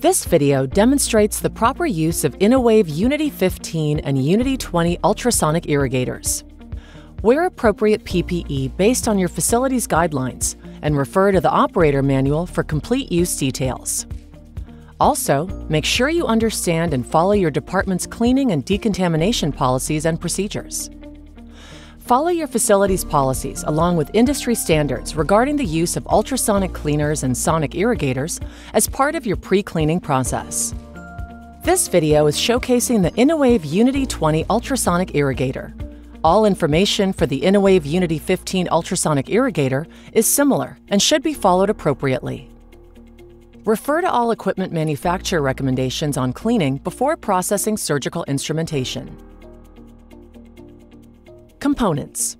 This video demonstrates the proper use of InnoWave Unity 15 and Unity 20 ultrasonic irrigators. Wear appropriate PPE based on your facility's guidelines and refer to the operator manual for complete use details. Also, make sure you understand and follow your department's cleaning and decontamination policies and procedures. Follow your facility's policies along with industry standards regarding the use of ultrasonic cleaners and sonic irrigators as part of your pre-cleaning process. This video is showcasing the InnoWave Unity 20 ultrasonic irrigator. All information for the InnoWave Unity 15 ultrasonic irrigator is similar and should be followed appropriately. Refer to all equipment manufacturer recommendations on cleaning before processing surgical instrumentation. Components.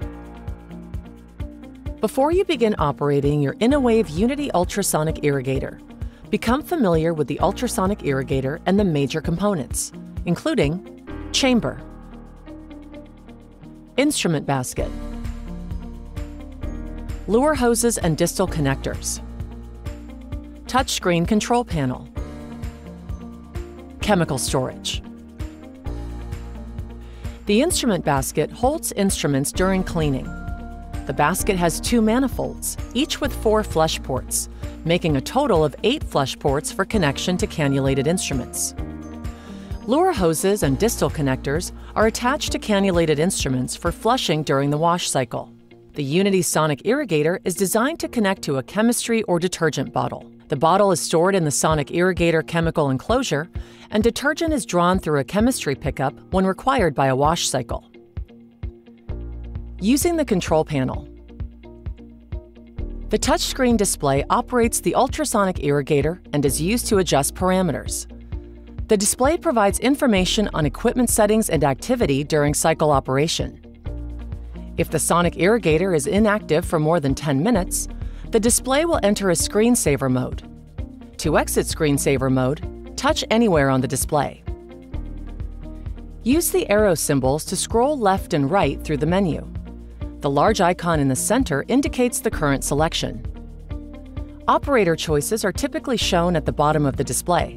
Before you begin operating your InnoWave Unity ultrasonic irrigator, become familiar with the ultrasonic irrigator and the major components, including chamber, instrument basket, lure hoses and distal connectors, touchscreen control panel, chemical storage. The instrument basket holds instruments during cleaning. The basket has 2 manifolds, each with 4 flush ports, making a total of 8 flush ports for connection to cannulated instruments. Lure hoses and distal connectors are attached to cannulated instruments for flushing during the wash cycle. The Unity Sonic Irrigator is designed to connect to a chemistry or detergent bottle. The bottle is stored in the Sonic Irrigator chemical enclosure, and detergent is drawn through a chemistry pickup when required by a wash cycle. Using the control panel. The touchscreen display operates the ultrasonic irrigator and is used to adjust parameters. The display provides information on equipment settings and activity during cycle operation. If the sonic irrigator is inactive for more than 10 minutes, the display will enter a screensaver mode. To exit screensaver mode, touch anywhere on the display. Use the arrow symbols to scroll left and right through the menu. The large icon in the center indicates the current selection. Operator choices are typically shown at the bottom of the display.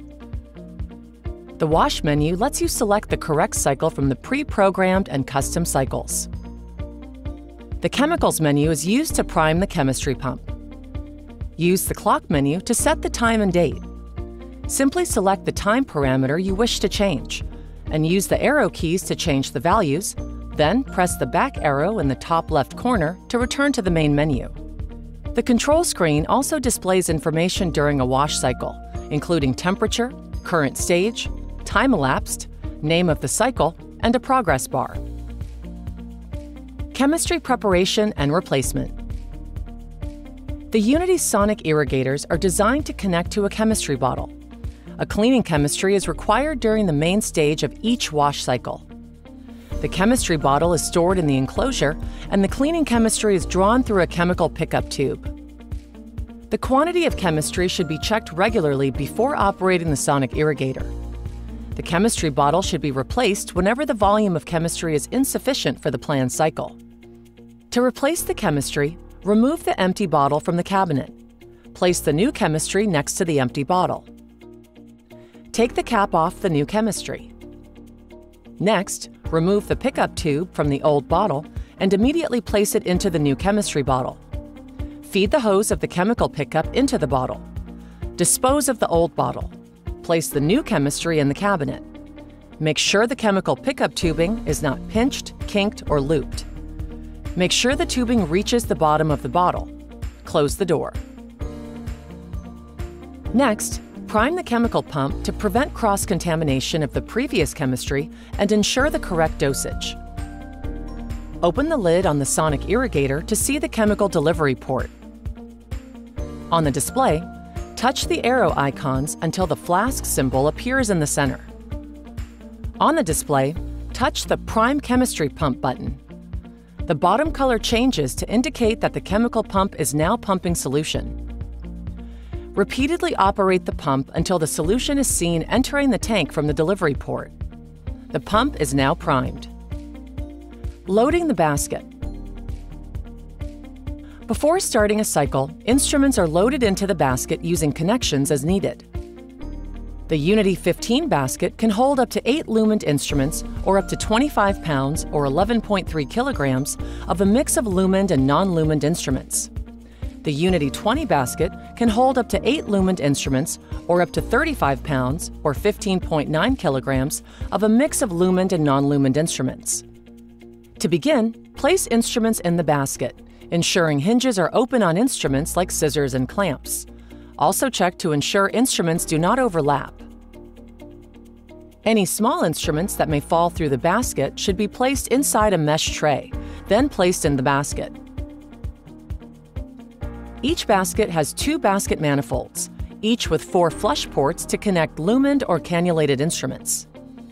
The wash menu lets you select the correct cycle from the pre-programmed and custom cycles. The chemicals menu is used to prime the chemistry pump. Use the clock menu to set the time and date. Simply select the time parameter you wish to change, and use the arrow keys to change the values, then press the back arrow in the top left corner to return to the main menu. The control screen also displays information during a wash cycle, including temperature, current stage, time elapsed, name of the cycle, and a progress bar. Chemistry preparation and replacement. The Unity Sonic Irrigators are designed to connect to a chemistry bottle. A cleaning chemistry is required during the main stage of each wash cycle. The chemistry bottle is stored in the enclosure, and the cleaning chemistry is drawn through a chemical pickup tube. The quantity of chemistry should be checked regularly before operating the sonic irrigator. The chemistry bottle should be replaced whenever the volume of chemistry is insufficient for the planned cycle. To replace the chemistry, remove the empty bottle from the cabinet. Place the new chemistry next to the empty bottle. Take the cap off the new chemistry. Next, remove the pickup tube from the old bottle and immediately place it into the new chemistry bottle. Feed the hose of the chemical pickup into the bottle. Dispose of the old bottle. Place the new chemistry in the cabinet. Make sure the chemical pickup tubing is not pinched, kinked, or looped. Make sure the tubing reaches the bottom of the bottle. Close the door. Next, prime the chemical pump to prevent cross-contamination of the previous chemistry and ensure the correct dosage. Open the lid on the sonic irrigator to see the chemical delivery port. On the display, touch the arrow icons until the flask symbol appears in the center. On the display, touch the Prime Chemistry Pump button. The bottom color changes to indicate that the chemical pump is now pumping solution. Repeatedly operate the pump until the solution is seen entering the tank from the delivery port. The pump is now primed. Loading the basket. Before starting a cycle, instruments are loaded into the basket using connections as needed. The Unity 15 basket can hold up to 8 lumen instruments or up to 25 pounds or 11.3 kilograms of a mix of lumen and non-lumen instruments. The Unity 20 basket can hold up to 8 lumen instruments or up to 35 pounds or 15.9 kilograms of a mix of lumen and non-lumen instruments. To begin, place instruments in the basket, ensuring hinges are open on instruments like scissors and clamps. Also check to ensure instruments do not overlap. Any small instruments that may fall through the basket should be placed inside a mesh tray, then placed in the basket. Each basket has 2 basket manifolds, each with 4 flush ports to connect lumened or cannulated instruments.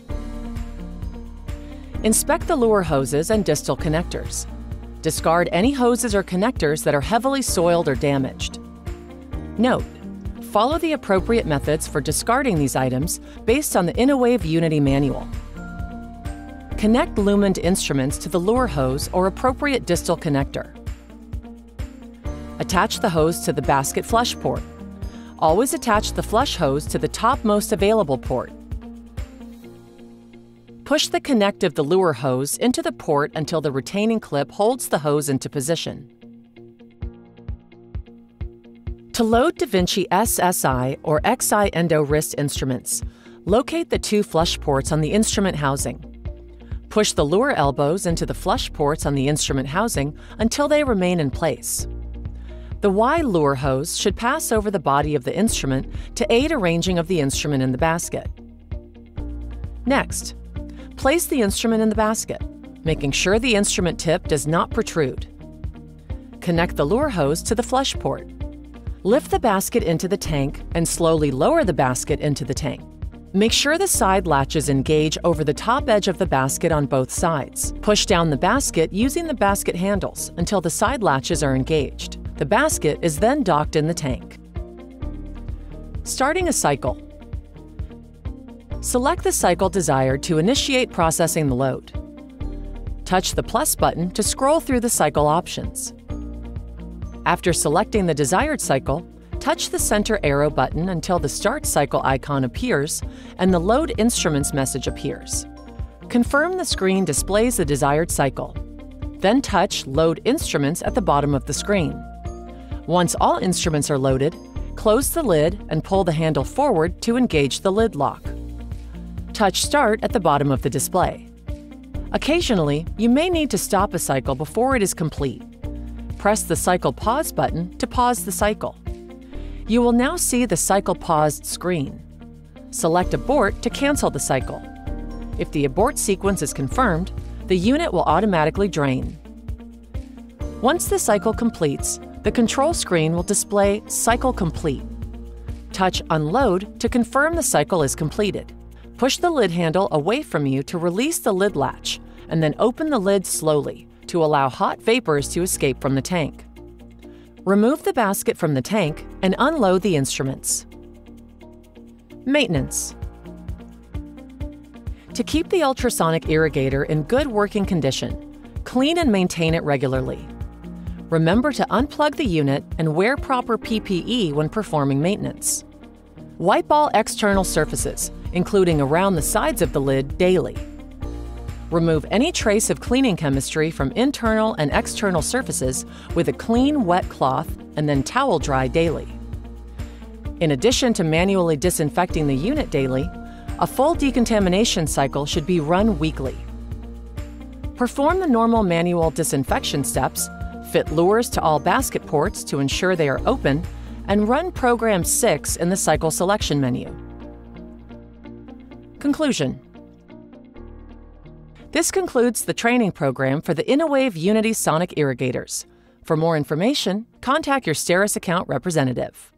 Inspect the lure hoses and distal connectors. Discard any hoses or connectors that are heavily soiled or damaged. Note: follow the appropriate methods for discarding these items based on the InnoWave Unity manual. Connect lumened instruments to the lure hose or appropriate distal connector. Attach the hose to the basket flush port. Always attach the flush hose to the topmost available port. Push the connect of the lure hose into the port until the retaining clip holds the hose into position. To load DaVinci SSI or XI Endo wrist instruments, locate the 2 flush ports on the instrument housing. Push the lure elbows into the flush ports on the instrument housing until they remain in place. The Y lure hose should pass over the body of the instrument to aid arranging of the instrument in the basket. Next, place the instrument in the basket, making sure the instrument tip does not protrude. Connect the lure hose to the flush port. Lift the basket into the tank and slowly lower the basket into the tank. Make sure the side latches engage over the top edge of the basket on both sides. Push down the basket using the basket handles until the side latches are engaged. The basket is then docked in the tank. Starting a cycle. Select the cycle desired to initiate processing the load. Touch the plus button to scroll through the cycle options. After selecting the desired cycle, touch the center arrow button until the Start Cycle icon appears and the Load Instruments message appears. Confirm the screen displays the desired cycle. Then touch Load Instruments at the bottom of the screen. Once all instruments are loaded, close the lid and pull the handle forward to engage the lid lock. Touch Start at the bottom of the display. Occasionally, you may need to stop a cycle before it is complete. Press the Cycle Pause button to pause the cycle. You will now see the cycle paused screen. Select Abort to cancel the cycle. If the abort sequence is confirmed, the unit will automatically drain. Once the cycle completes, the control screen will display Cycle Complete. Touch Unload to confirm the cycle is completed. Push the lid handle away from you to release the lid latch, and then open the lid slowly to allow hot vapors to escape from the tank. Remove the basket from the tank and unload the instruments. Maintenance. To keep the ultrasonic irrigator in good working condition, clean and maintain it regularly. Remember to unplug the unit and wear proper PPE when performing maintenance. Wipe all external surfaces, including around the sides of the lid, daily. Remove any trace of cleaning chemistry from internal and external surfaces with a clean, wet cloth and then towel dry daily. In addition to manually disinfecting the unit daily, a full decontamination cycle should be run weekly. Perform the normal manual disinfection steps, fit lures to all basket ports to ensure they are open, and run Program 6 in the cycle selection menu. Conclusion. This concludes the training program for the InnoWave Unity Sonic Irrigators. For more information, contact your STERIS account representative.